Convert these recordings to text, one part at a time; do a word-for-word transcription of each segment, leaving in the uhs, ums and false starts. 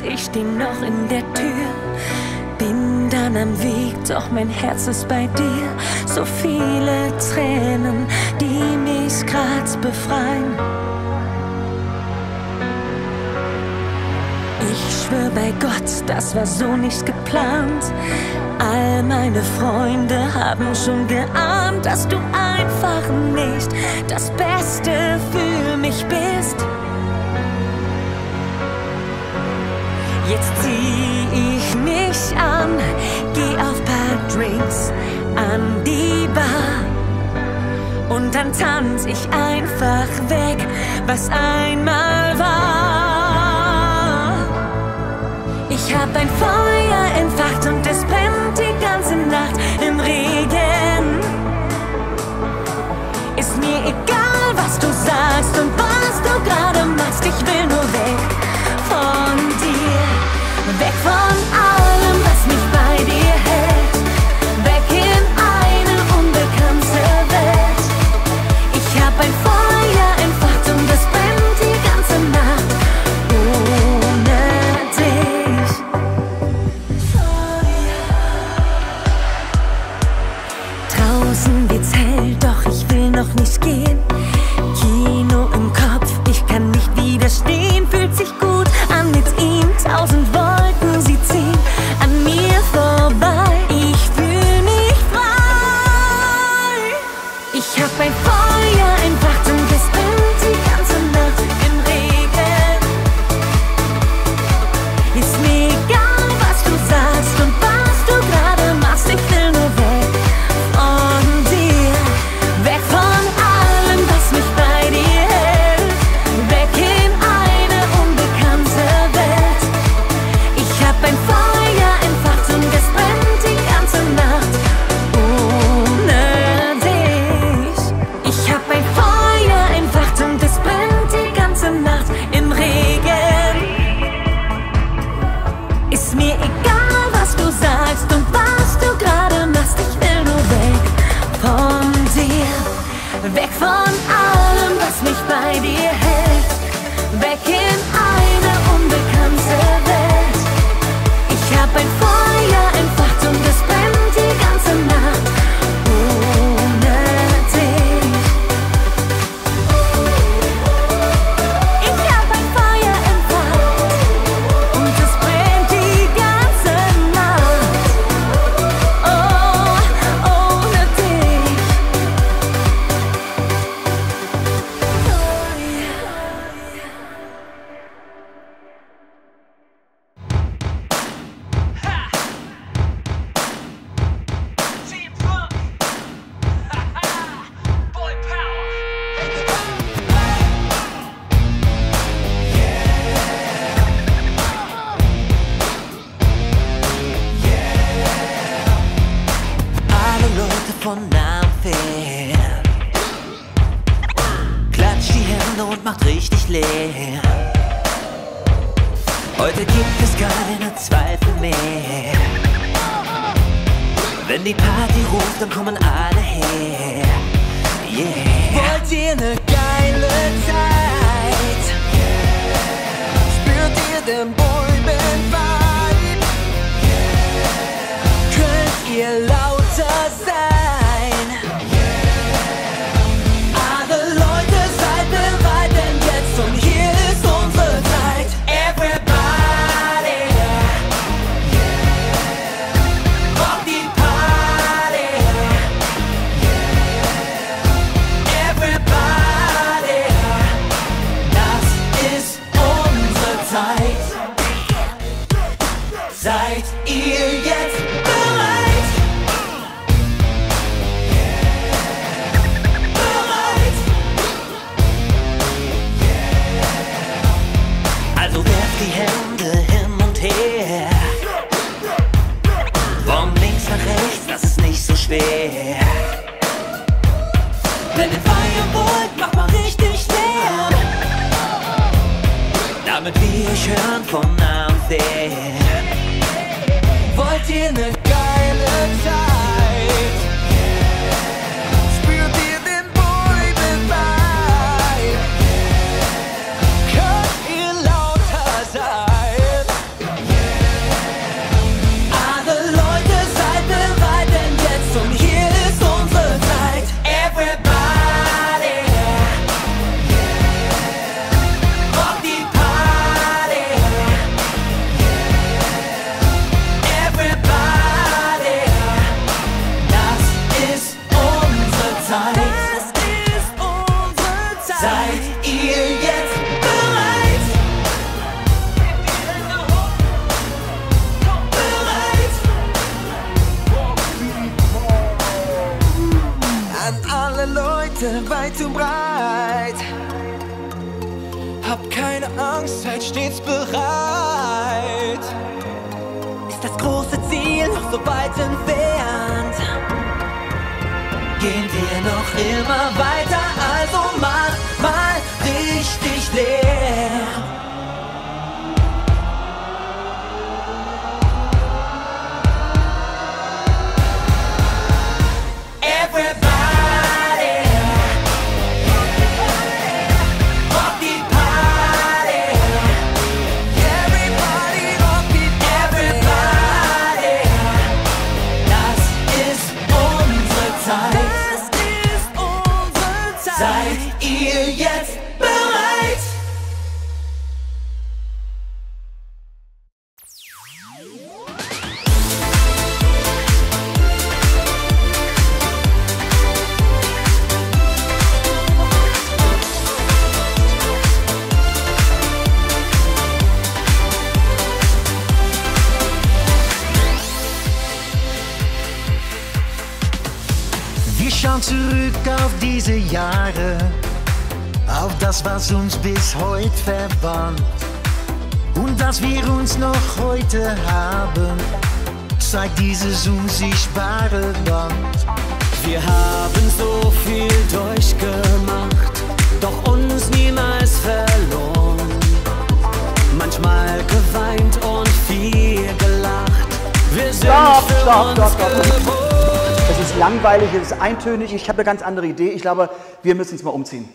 ich steh noch in der Tür. Bin dann am Weg, doch mein Herz ist bei dir. So viele Tränen, die mich grad befreien. Ich schwör bei Gott, das war so nicht geplant. All meine Freunde haben schon geahnt, dass du einfach nicht das Beste für mich bist. Jetzt zieh ich mich an, geh auf paar Drinks an die Bar. Und dann tanz ich einfach weg, was einmal war. Ich hab ein Feuer entfacht und es brennt die ganze Nacht im Regen. Ist mir egal, was du sagst und was du gerade machst. Ich will nur weg von dir, weg von allem, was mich bei dir hält. Weg in eine unbekannte Welt. Ich hab ein Feuer entfacht und es brennt die ganze Nacht ohne dich. Draußen wird's hell, doch ich will noch nicht gehen. Kino im Kopf, ich kann nicht widerstehen. Fühlt sich gut an mit ihm, tausend Wolken, sie ziehen an mir vorbei. Ich fühl mich frei. Ich hab ein Feuer entfacht und es brennt die ganze Nacht im Regen. Ist mir egal, was du sagst und was du gerade machst. Ich will nur weg von dir, weg von allem, was mich bei dir hält. Weg in eine unbekannte Welt. Ich hab ein Feuer entfacht und es brennt die ganze Nacht ohne dich. Ich hab ein Feuer entfacht und es brennt die ganze Nacht im Regen. Ist mir egal, was du sagst und was du gerade machst. Ich will nur weg von dir, weg von allem, was mich bei dir hält. Weg in eine unbekannte Welt. Ich hab ein Feuer entfacht und es brennt die ganze Nacht ohne dich. Ich hab ein Feuer entfacht und es brennt die ganze Nacht. Oh, ohne dich. Team Funk. Boy Power. Alle Leute von nahem fern, klatscht die Hände und macht richtig leer. Heute gibt es keine Zweifel mehr. Wenn die Party ruft, dann kommen alle her. Yeah. Wollt ihr ne geile Zeit? Spürt ihr den Boyband-Vibe? Könnt ihr lauter sein? Alle Leute seid bereit, denn jetzt und hier ist unsere Zeit. Everybody, rock die Party. Everybody, das ist unsere Zeit. Seid ihr jetzt bereit? Bereit? Also werft die Hände hin und her. Von links nach rechts, das ist nicht so schwer. Wenn ihr feiern wollt, macht mal richtig Lärm, damit wir euch hören von nah und fern. Wollt ihr ne geile Zeit? Spürt ihr den Boyband-Vibe? Könnt ihr lauter sein? Weite, weit und breit. Hab keine Angst, seid stets bereit. Ist das große Ziel noch so weit entfernt? Gehen wir noch immer weiter, also mach mal richtig leer. Seid ihr jetzt bereit? Wir schauen zurück auf diese Jahre, auf das, was uns bis heute verband. Und dass wir uns noch heute haben, zeigt dieses unsichtbare Band. Wir haben so viel durchgemacht, doch uns niemals verloren. Manchmal geweint und viel gelacht. Wir sind Stopp, für stopp, uns stopp, stopp. geboren. Es ist langweilig, es ist eintönig. Ich habe eine ganz andere Idee. Ich glaube, wir müssen uns mal umziehen.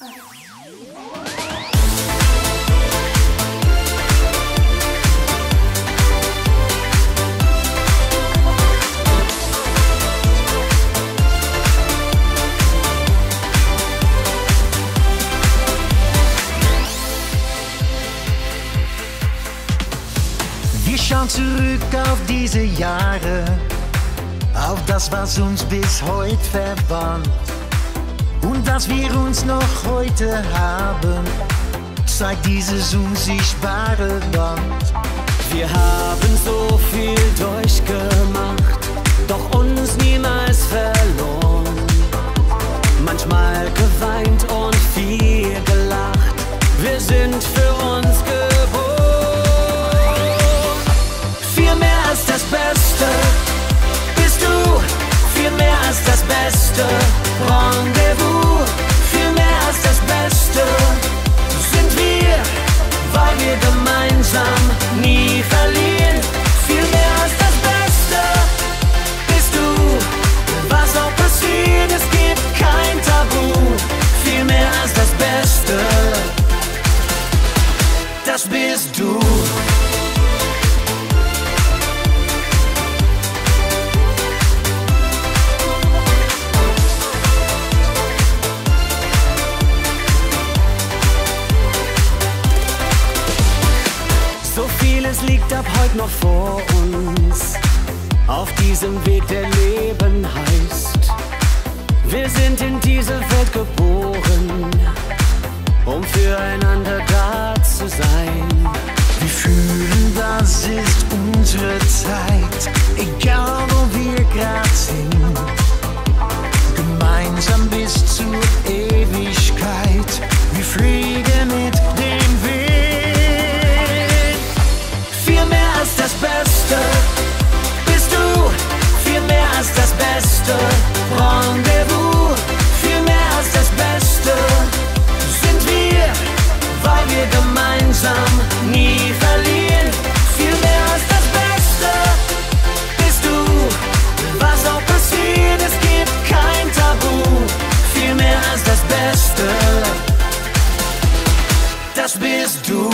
Wir schauen zurück auf diese Jahre, auf das, was uns bis heute verband. Und dass wir uns noch heute haben, zeigt dieses unsichtbare Band. Wir haben so viel durchgemacht, doch uns niemals verloren. Manchmal geweint und viel gelacht. Wir sind für uns geboren. Viel mehr als das Beste. Viel mehr als das Beste, Rendezvous. Viel mehr als das Beste sind wir, weil wir gemeinsam nie verlieren. Viel mehr als das Beste bist du, was auch passiert, es gibt kein Tabu. Viel mehr als das Beste, das bist du. Es liegt ab heute noch vor uns, auf diesem Weg, der Leben heißt. Wir sind in diese Welt geboren, um füreinander da zu sein. Wir fühlen, das ist unsere Zeit, egal wo wir grad sind. Gemeinsam bis zur Ewigkeit, wir fliegen mit dem Wind. Viel mehr als das Beste bist du, viel mehr als das Beste, Rendezvous. Viel mehr als das Beste sind wir, weil wir gemeinsam nie verlieren. Viel mehr als das Beste bist du, was auch passiert, es gibt kein Tabu. Viel mehr als das Beste, das bist du.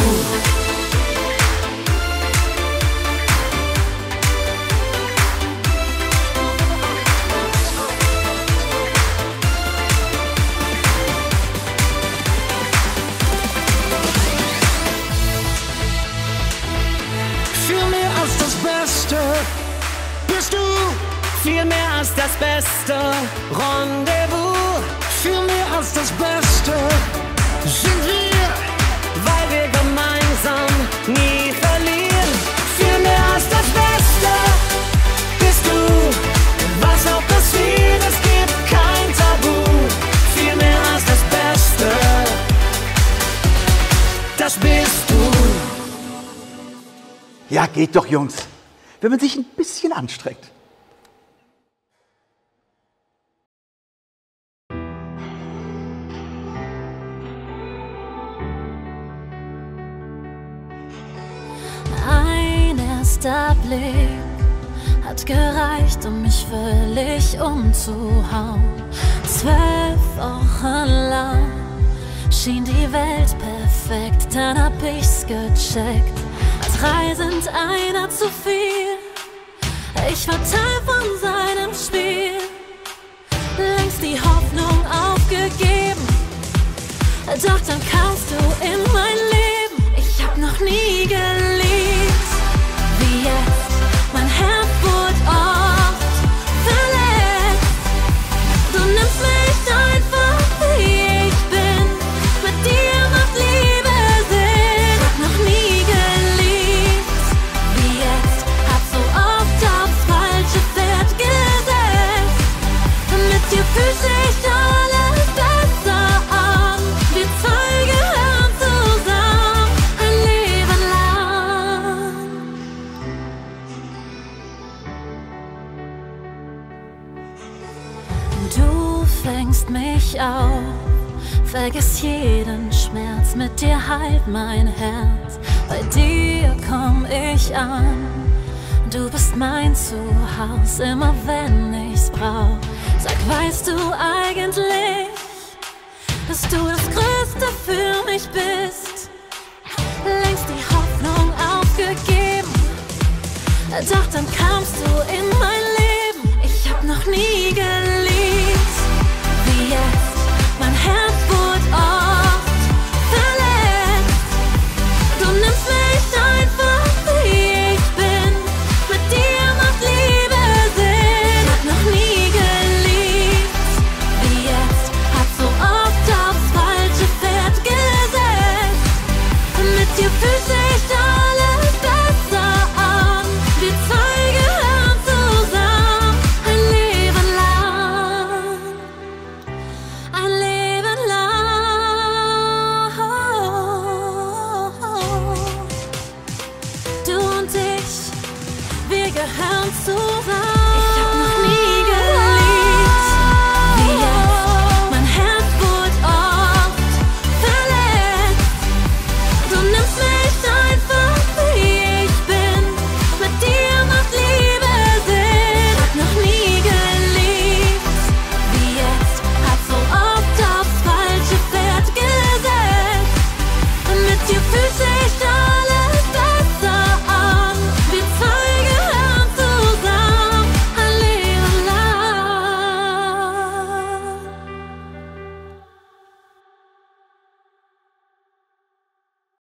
Bist du viel mehr als das Beste, Rendezvous. Viel mehr als das Beste sind wir, weil wir gemeinsam nie verlieren. Viel mehr als das Beste bist du, was auch passiert, es gibt kein Tabu. Ja, geht doch, Jungs. Wenn man sich ein bisschen anstrengt. Ein erster Blick hat gereicht, um mich völlig umzuhauen. Zwölf Wochen lang schien die Welt perfekt, dann hab ich's gecheckt. Drei sind einer zu viel, ich war Teil von seinem Spiel. Längst die Hoffnung aufgegeben, doch dann kamst du in mein Leben. Ich hab noch nie geliebt wie jetzt, mein Herz wurde oft verletzt. Du nimmst mich einfach wie ich bin, mit dir macht Liebe Sinn. Hab noch nie geliebt wie jetzt, hab so oft aufs falsche Pferd gesetzt. Mit dir fühlt sich alles besser an, wir zwei gehören zusammen ein Leben lang. Du fängst mich auf, vergiss jeden Schmerz, mit dir heilt mein Herz. Bei dir komm ich an, du bist mein Zuhause, immer wenn ich's brauch. Sag, weißt du eigentlich, dass du das Größte für mich bist? Längst die Hoffnung aufgegeben, doch dann kamst du in mein Leben. Ich hab noch nie geliebt wie jetzt, mein Herz wurde oft verletzt. Du nimmst mich einfach wie ich bin, mit dir macht Liebe Sinn. Hab noch nie geliebt wie jetzt, hab so oft aufs falsche Pferd gesetzt. Mit dir fühlt sich alles besser an, wir zwei gehören zusammen ein Leben lang, ein Leben lang. Du und ich, wir gehören zusammen.